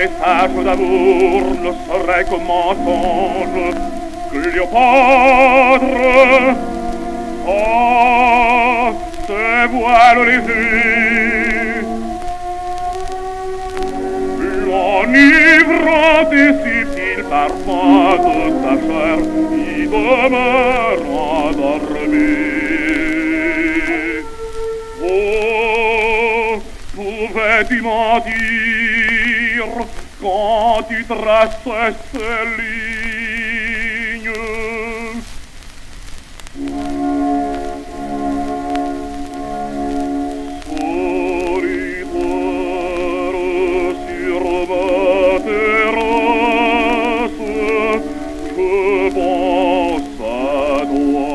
message d'amour ne serait que mensonge. Cléopâtre, oh, se voile légers, l'enivrant et subtil parfum de sa chair y demeure endormi. Oh, pouvais-tu mentir quand tu traçais ces lignes? Solitaire sur ma terrasse, je pense à toi.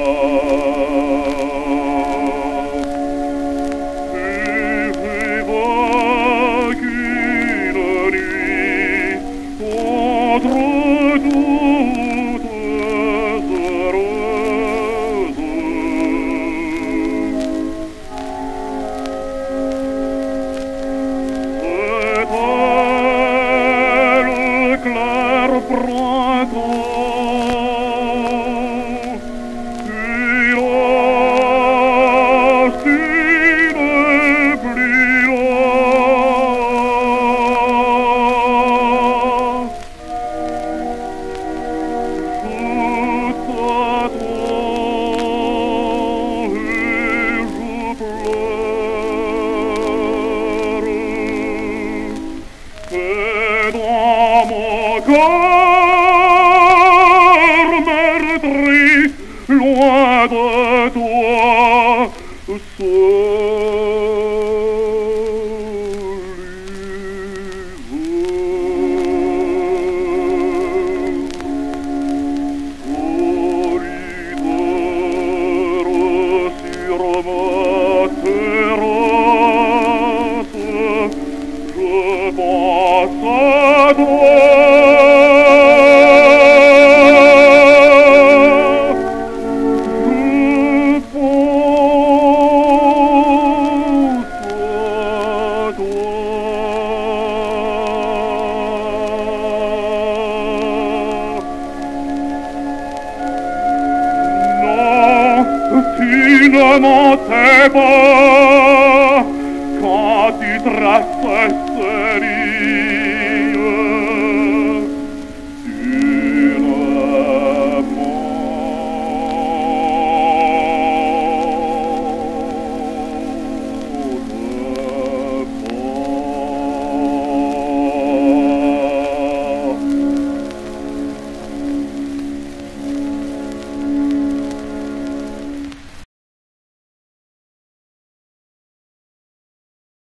Loin de toi, tu ne mentais pas quand tu traçais ces lignes.